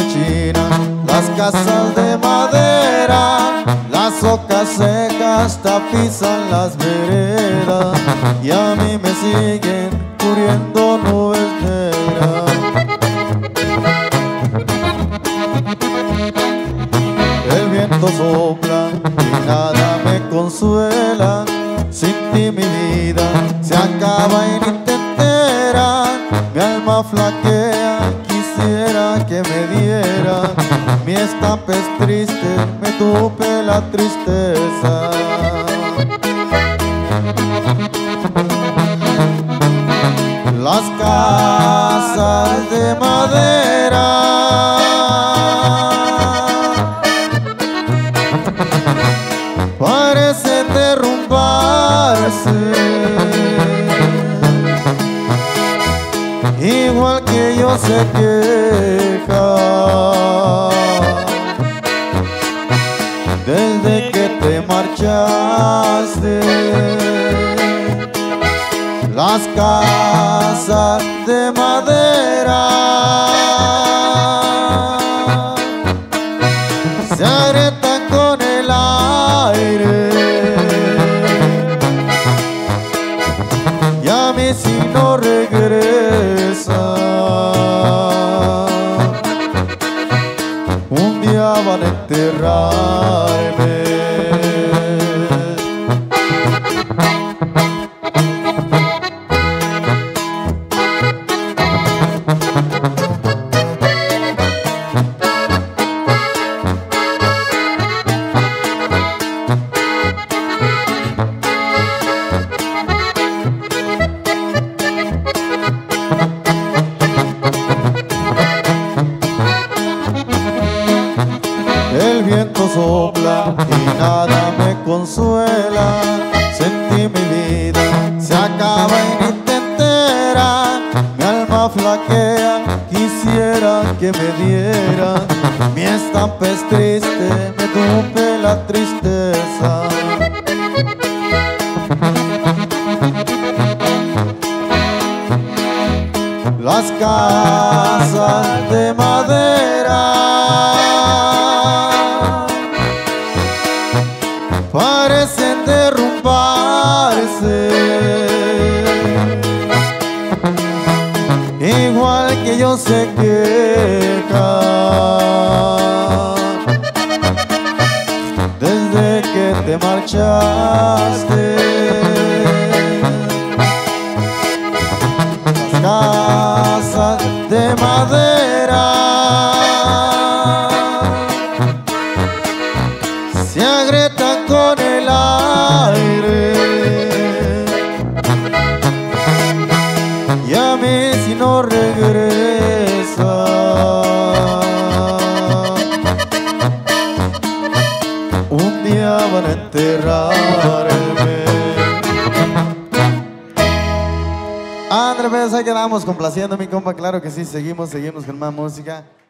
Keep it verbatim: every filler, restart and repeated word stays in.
machina, las casas de madera, las ocas secas tapizan las veredas y a mí me siguen cubriendo nubes negras. El viento sopla y nada me consuela, sin ti mi vida se acaba y ni te enteras. Mi alma flaquea, quisiera que me diera, mi estampa es triste, me tupe la tristeza. Las casas de madera parecen derrumbarse, igual que yo se queja desde que te marchaste. Las casas de madera se agrietan con el aire y a mí si no regresa un día van a enterrarme. El viento sopla y nada me consuela, sentí mi vida se acaba y ni te enteras. Mi alma flaquea, quisiera que me diera, mi estampa es triste, me tupe la tristeza. Las casas de madera parecen derrumbarse, igual que yo se queja desde que te marchaste. Las casas de madera se agrietan con el aire y a mí si no regresa un día van a enterrarme. Andrés, ahí quedamos complaciendo a mi compa, claro que sí, seguimos, seguimos con más música.